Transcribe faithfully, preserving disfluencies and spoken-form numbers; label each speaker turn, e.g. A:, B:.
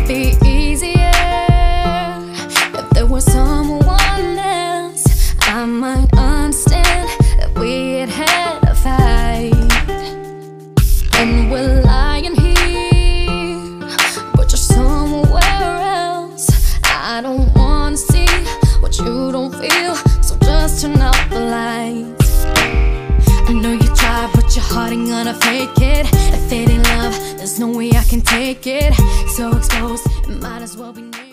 A: be easier if there was someone else. I might understand if we had had a fight. And we're lying here, but you're somewhere else. I don't wanna see what you don't feel, so just turn out the lights. I know you try, but your heart ain't gonna fake it. If it ain't love, there's no way I can take it. So exposed, it might as well be naked.